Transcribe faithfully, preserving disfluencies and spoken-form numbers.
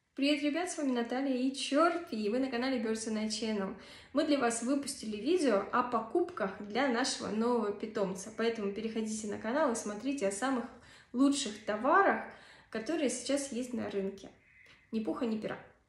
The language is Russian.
Привет, ребят, с вами Наталья и Чорпи, и вы на канале Birds and I Channel. Мы для вас выпустили видео о покупках для нашего нового питомца, поэтому переходите на канал и смотрите о самых лучших товарах, которые сейчас есть на рынке. Ни пуха, ни пера.